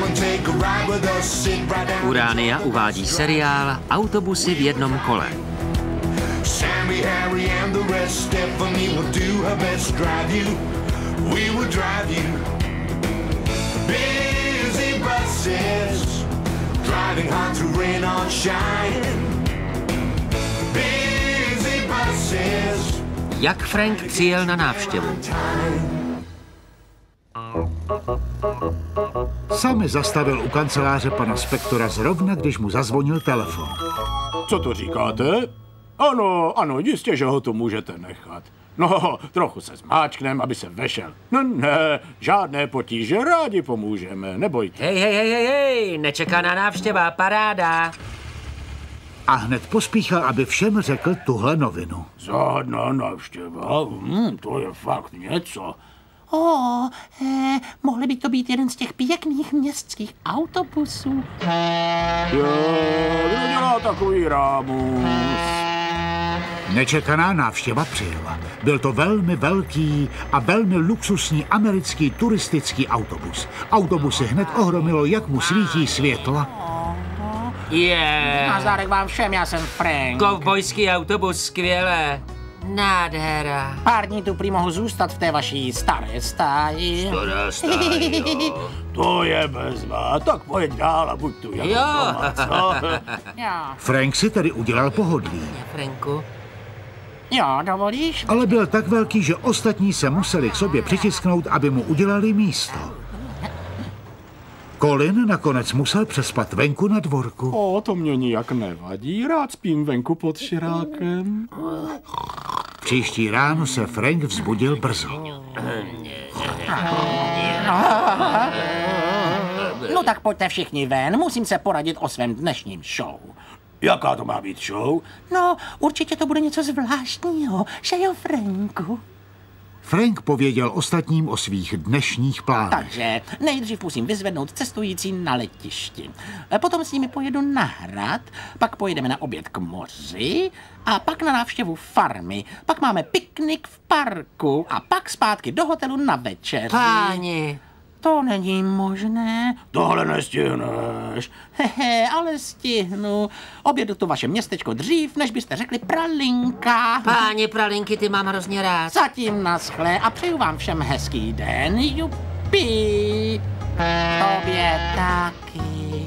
Urania uvádí seriál Autobusy v jednom kole. Sammy, Harry and the rest, Stephanie will do her best. Drive you, we will drive you. Busy buses, driving hard through rain or shine. Busy buses. Jak Frank přijel na návštěvu? Sammy zastavil u kanceláře pana Spektora zrovna, když mu zazvonil telefon. Co to říkáte? Ano, jistě, že ho tu můžete nechat. No, trochu se zmáčknem, aby se vešel. No ne, žádné potíže, rádi pomůžeme, nebojte. Hej, nečekaná návštěva, paráda. A hned pospíchal, aby všem řekl tuhle novinu. Žádná návštěva? To je fakt něco. Mohli by to být jeden z těch pěkných městských autobusů. Jo, kdo dělá takový rámus? Nečekaná návštěva přijela. Byl to velmi velký a velmi luxusní americký turistický autobus. Autobusy hned ohromilo, jak mu svítí světla. Nazdárek vám všem, já jsem Frank. Kovbojský autobus, skvělé. Nádhera. Pár dní tu prý mohu zůstat v té vaší staré stáji. Stará stáji, jo. To je bezva, tak pojď dál a buď tu jako doma, co? Frank si tedy udělal pohodlí. Franku. Jo, dovolíš? Ale byl tak velký, že ostatní se museli k sobě přitisknout, aby mu udělali místo. Colin nakonec musel přespat venku na dvorku. To mě nijak nevadí, rád spím venku pod širákem. Příští ráno se Frank vzbudil brzo. No tak pojďte všichni ven, musím se poradit o svém dnešním show. Jaká to má být show? No, určitě to bude něco zvláštního, že jo, Franku? Frank pověděl ostatním o svých dnešních plánech. Takže nejdřív musím vyzvednout cestující na letišti. Potom s nimi pojedu na hrad, pak pojedeme na oběd k moři a pak na návštěvu farmy. Pak máme piknik v parku a pak zpátky do hotelu na večeři. Páni. To není možné. Tohle nestihneš. Ale stihnu. Objedu to vaše městečko dřív, než byste řekli pralinka. Páni, pralinky, ty mám hrozně rád. Zatím naschle a přeju vám všem hezký den. Jupi. Tobě taky.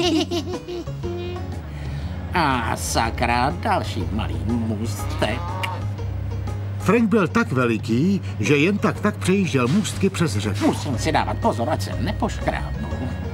A sakra, další malý můstek. Frank byl tak veliký, že jen tak přejížděl můstky přes řeku. Musím si dávat pozor, ať se nepoškrábnu.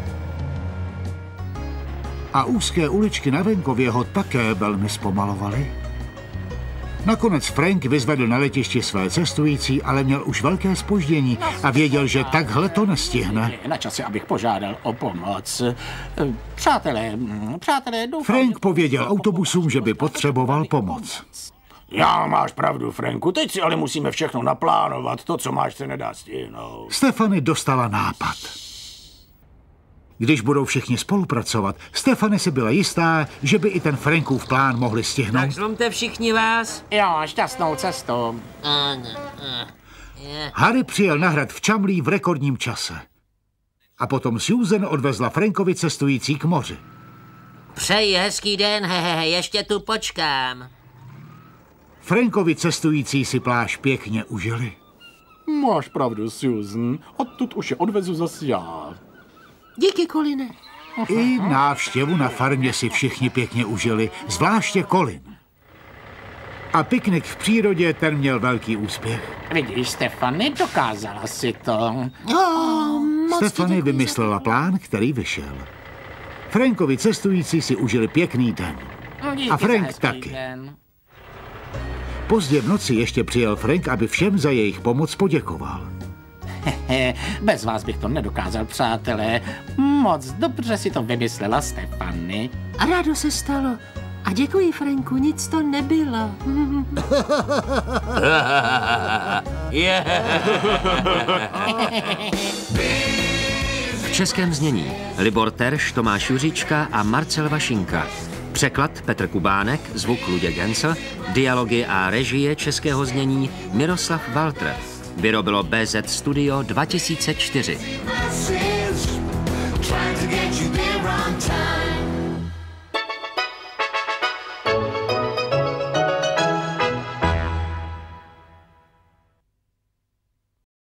A úzké uličky na venkově ho také velmi zpomalovaly. Nakonec Frank vyzvedl na letišti své cestující, ale měl už velké zpoždění a věděl, že takhle to nestihne. Na čase, abych požádal o pomoc. Přátelé, doufám, Frank pověděl autobusům, že by potřeboval pomoc. Já, máš pravdu, Franku, teď si ale musíme všechno naplánovat. To, co máš, se nedá stihnout. Stephanie dostala nápad. Když budou všichni spolupracovat, Stephanie si byla jistá, že by i ten Frankův plán mohli stihnout. Tak zlomte všichni vás. Jo, šťastnou cestu. Harry přijel na hrad v Čamlí v rekordním čase. A potom Susan odvezla Frankovi cestující k moři. Přeji hezký den, ještě tu počkám. Frankovi cestující si pláž pěkně užili. Máš pravdu, Susan. Odtud už je odvezu zase já. Díky, Coline. I návštěvu na farmě si všichni pěkně užili, zvláště Colin. A piknik v přírodě, ten měl velký úspěch. Vidíš, Stephanie, dokázala si to. Stephanie vymyslela plán, který vyšel. Frankovi cestující si užili pěkný den. A Frank taky. Pozdě v noci ještě přijel Frank, aby všem za jejich pomoc poděkoval. Bez vás bych to nedokázal, přátelé. Moc dobře si to vymyslela, Stephanie. A rádo se stalo. A děkuji, Franku, nic to nebylo. V českém znění Libor Terš, Tomáš Juříčka a Marcel Vašinka. Překlad Petr Kubánek, zvuk Luděk Hensel, dialogy a režie českého znění Miroslav Walter. Vyrobilo BZ Studio 2004. trying to get you